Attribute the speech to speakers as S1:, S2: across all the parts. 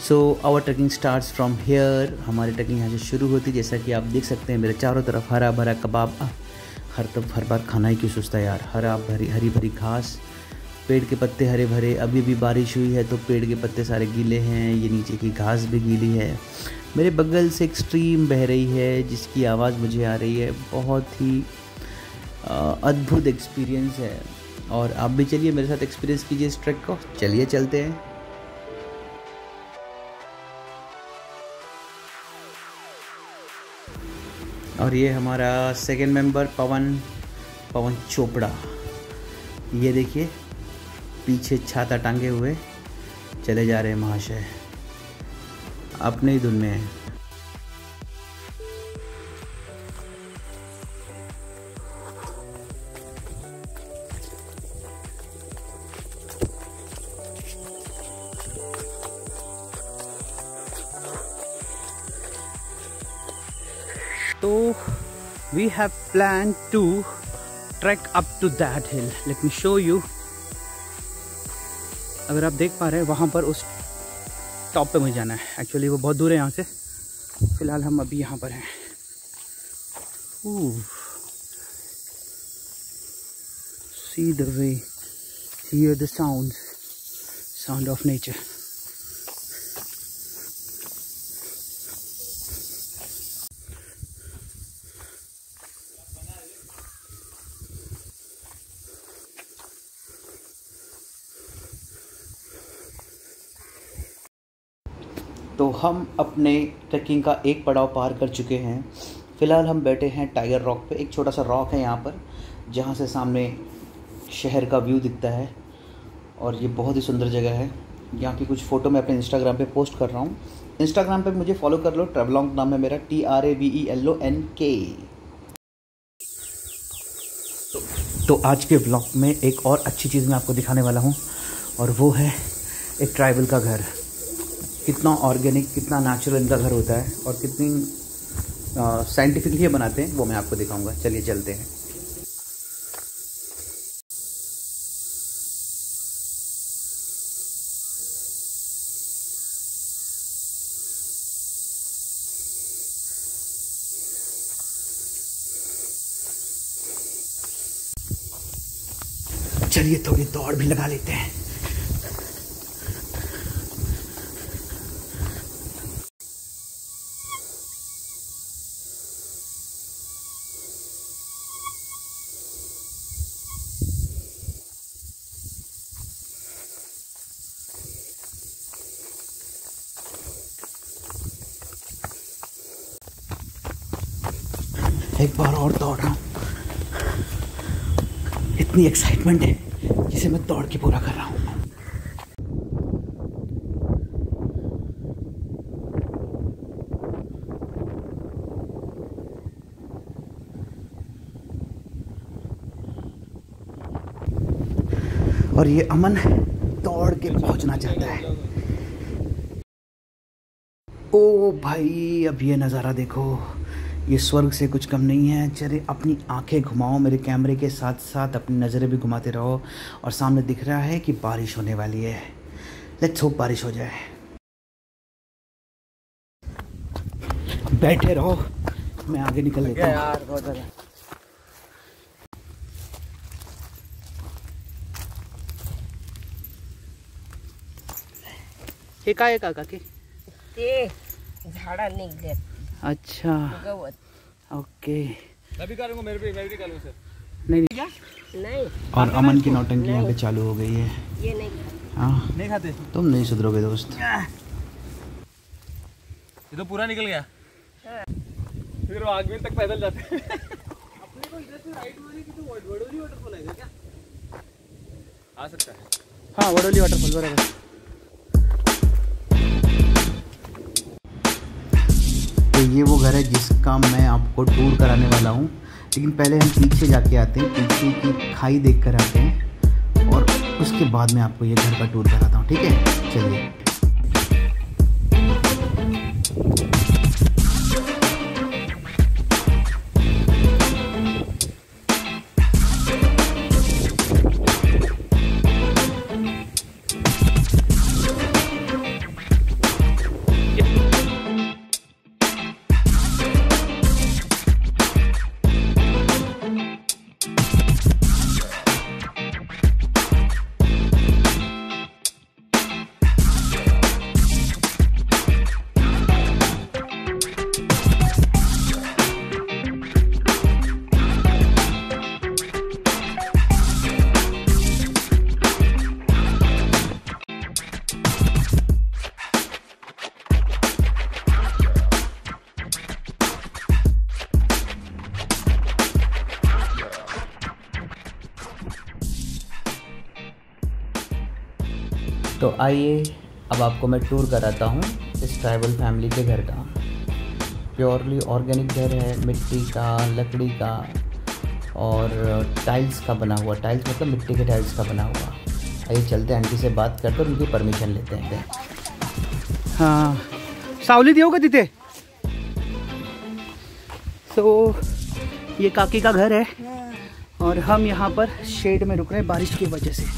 S1: So our trekking starts from here. हमारी trekking यहाँ से शुरू होती है। जैसा कि आप देख सकते हैं मेरे चारों तरफ हरा भरा कबाब। हर बार खाना ही क्यों सोचता है यार। हरी भरी घास, पेड़ के पत्ते हरे भरे। अभी भी बारिश हुई है तो पेड़ के पत्ते सारे गीले हैं, ये नीचे की घास भी गीली है। मेरे बगल से एक स्ट्रीम बह रही है जिसकी आवाज़ मुझे आ रही है। बहुत ही अद्भुत एक्सपीरियंस है और आप भी चलिए मेरे साथ एक्सपीरियंस कीजिए इस ट्रैक को। चलिए चलते हैं। और ये हमारा सेकंड मेंबर पवन चोपड़ा। ये देखिए पीछे छाता टांगे हुए चले जा रहे हैं महाशय, अपने ही धुन में है। तो we have planned to trek up to that hill. Let me show you. अगर आप देख पा रहे हैं वहाँ पर उस टॉप पे मुझे जाना है। एक्चुअली वो बहुत दूर है यहाँ से। फिलहाल हम अभी यहाँ पर हैं। See the way, hear the sound of nature. तो हम अपने ट्रैकिंग का एक पड़ाव पार कर चुके हैं। फ़िलहाल हम बैठे हैं टाइगर रॉक पे। एक छोटा सा रॉक है यहाँ पर जहाँ से सामने शहर का व्यू दिखता है और ये बहुत ही सुंदर जगह है। यहाँ की कुछ फ़ोटो मैं अपने इंस्टाग्राम पे पोस्ट कर रहा हूँ। इंस्टाग्राम पे मुझे फॉलो कर लो। ट्रेवलॉन्ग नाम है मेरा, TRAVELONK। तो आज के ब्लॉग में एक और अच्छी चीज़ मैं आपको दिखाने वाला हूँ और वो है एक ट्राइबल का घर। कितना ऑर्गेनिक, कितना नेचुरल इनका घर होता है और कितनी साइंटिफिकली बनाते हैं वो मैं आपको दिखाऊंगा। चलिए चलते हैं। चलिए थोड़ी दौड़ भी लगा लेते हैं। एक बार और दौड़ रहा हूँ। इतनी एक्साइटमेंट है जिसे मैं दौड़ के पूरा कर रहा हूँ। और ये अमन दौड़ के पहुंचना चाहता है। ओ भाई, अब ये नज़ारा देखो, ये स्वर्ग से कुछ कम नहीं है। चलिए अपनी आंखें घुमाओ, मेरे कैमरे के साथ साथ अपनी नज़रें भी घुमाते रहो। और सामने दिख रहा है कि बारिश होने वाली है। लेट्स होप बारिश हो जाए। बैठे रहो, मैं आगे निकल लेता हूँ यार। बहुत ज़्यादा हे काय काका के
S2: ते झाड़ा निघले।
S1: अच्छा
S2: गवत।
S1: ओके,
S3: मैं भी करूँगा, मैं भी करूँगा सर।
S2: नहीं।
S1: और अमन की नौटंकी यहाँ पे चालू हो गई है।
S2: ये नहीं।
S1: हाँ
S3: नहीं खाते।
S1: तुम नहीं सुधरोगे दोस्त।
S3: ये तो पूरा निकल गया। फिर वो आगे तक पैदल जाते हैं। अपने को इधर से राइट मारी कि तो वडोली वाटरफॉल आएगा क्या? आ सकता है।
S1: हाँ वडोली वाटरफॉल बराबर। तो ये वो घर है जिसका मैं आपको टूर कराने वाला हूँ। लेकिन पहले हम पीछे जाके आते हैं, पीछे की खाई देख कर आते हैं और उसके बाद मैं आपको ये घर का टूर कराता हूँ। ठीक है, चलिए। तो आइए अब आपको मैं टूर कराता हूँ इस ट्राइबल फैमिली के घर का। प्योरली ऑर्गेनिक घर है, मिट्टी का, लकड़ी का और टाइल्स का बना हुआ। टाइल्स मतलब मिट्टी के टाइल्स का बना हुआ। आइए चलते हैं, आंटी से बात करते हैं, उनकी परमिशन लेते हैं। हाँ सावली दियो का तिथे। तो ये काकी का घर है और हम यहाँ पर शेड में रुक रहे हैं बारिश की वजह से।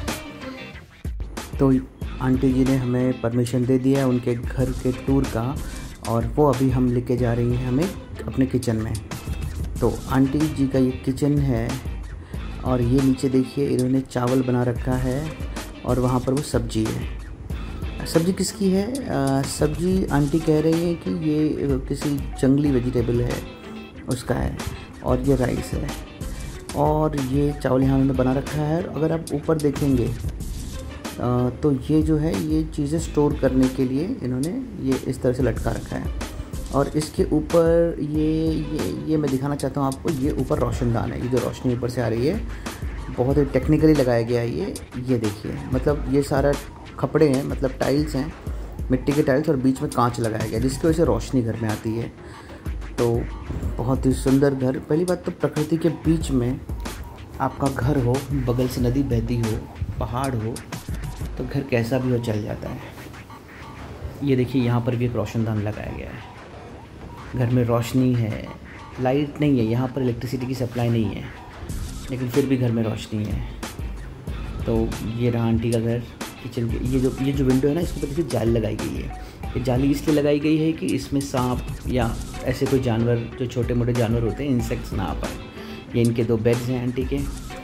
S1: तो आंटी जी ने हमें परमिशन दे दिया है उनके घर के टूर का और वो अभी हम लेके जा रही हैं हमें अपने किचन में। तो आंटी जी का ये किचन है और ये नीचे देखिए इन्होंने चावल बना रखा है और वहाँ पर वो सब्जी है। सब्जी किसकी है? सब्जी आंटी कह रही है कि ये किसी जंगली वेजिटेबल है उसका है और ये राइस है और ये चावल यहाँ उन्होंने बना रखा है। अगर आप ऊपर देखेंगे तो ये जो है ये चीज़ें स्टोर करने के लिए इन्होंने ये इस तरह से लटका रखा है। और इसके ऊपर ये मैं दिखाना चाहता हूँ आपको, ये ऊपर रोशनदान है। ये जो रोशनी ऊपर से आ रही है बहुत ही टेक्निकली लगाया गया है ये देखिए, मतलब ये सारा कपड़े हैं, मतलब टाइल्स हैं, मिट्टी के टाइल्स और बीच में कांच लगाया गया जिसकी वजह से रोशनी घर में आती है। तो बहुत ही सुंदर घर। पहली बात तो प्रकृति के बीच में आपका घर हो, बगल से नदी बहती हो, पहाड़ हो, तो घर कैसा भी हो चल जाता है। ये देखिए यहाँ पर भी एक रोशनदान लगाया गया है। घर में रोशनी है, लाइट नहीं है, यहाँ पर इलेक्ट्रिसिटी की सप्लाई नहीं है, लेकिन फिर भी घर में रोशनी है। तो ये रहा आंटी का घर किचन के। ये जो विंडो है ना, इसके ऊपर देखिए जाली लगाई गई है। ये जाली इसलिए लगाई गई है कि इसमें सांप या ऐसे कोई जानवर, जो छोटे मोटे जानवर होते हैं, इंसेक्ट्स ना आ पाए। ये इनके 2 बेड्स हैं आंटी के।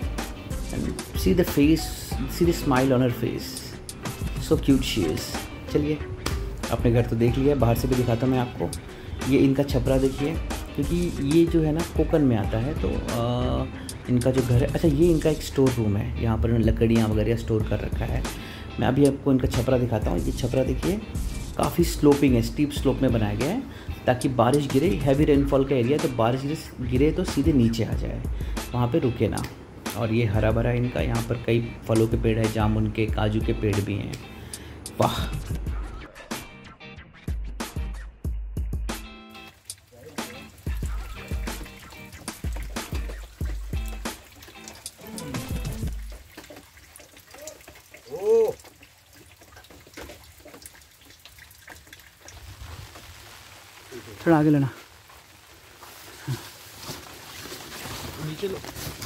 S1: See the face, see the smile on her face, so cute she is. चलिए अपने घर तो देख लिया, बाहर से भी दिखाता हूँ मैं आपको। ये इनका छपरा देखिए, क्योंकि ये जो है ना कोकन में आता है। तो इनका जो घर है, अच्छा ये इनका एक स्टोर रूम है, यहाँ पर इन्होंने लकड़ियाँ वगैरह स्टोर कर रखा है। मैं अभी आपको इनका छपरा दिखाता हूँ। ये छपरा देखिए काफ़ी स्लोपिंग है, स्टीप स्लोप में बनाया गया है ताकि बारिश गिरे, हैवी रेनफॉल का एरिया, तो बारिश गिरे तो सीधे नीचे आ जाए, वहाँ पे रुके ना। और ये हरा भरा इनका, यहाँ पर कई फलों के पेड़ है, जामुन के, काजू के पेड़ भी हैं। वाह थोड़ा आगे लेना।
S3: नीचे लो।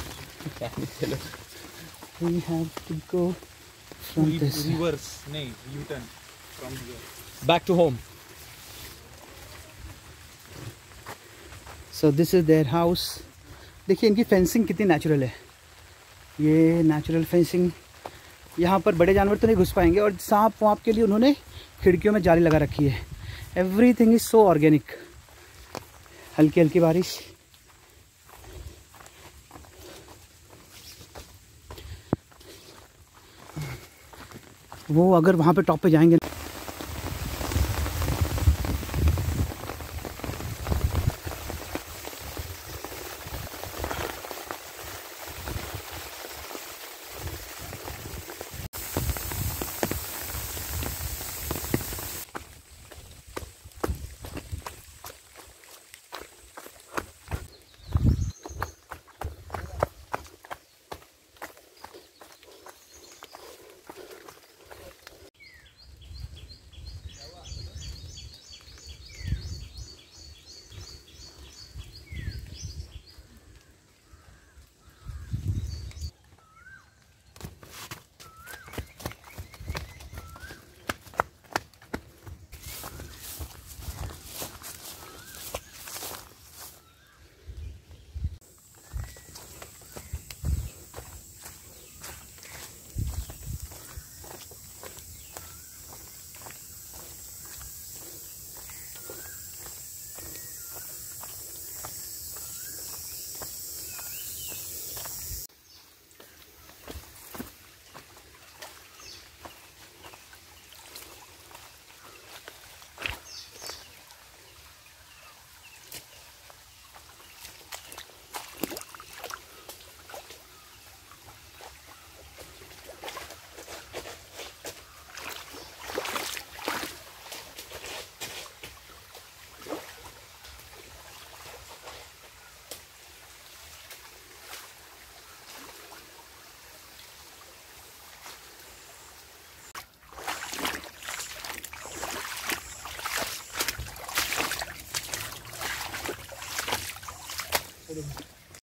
S1: We have to go from this.
S3: Reverse, नहीं, U-turn from here. Back to home.
S1: So this is their house. देखिए इनकी फेंसिंग कितनी नेचुरल है। ये नेचुरल फेंसिंग, यहाँ पर बड़े जानवर तो नहीं घुस पाएंगे और सांप वाँप के लिए उन्होंने खिड़कियों में जाली लगा रखी है। Everything is so organic. हल्की हल्की बारिश, वो अगर वहाँ पे टॉप पे जाएंगे
S3: वो देखो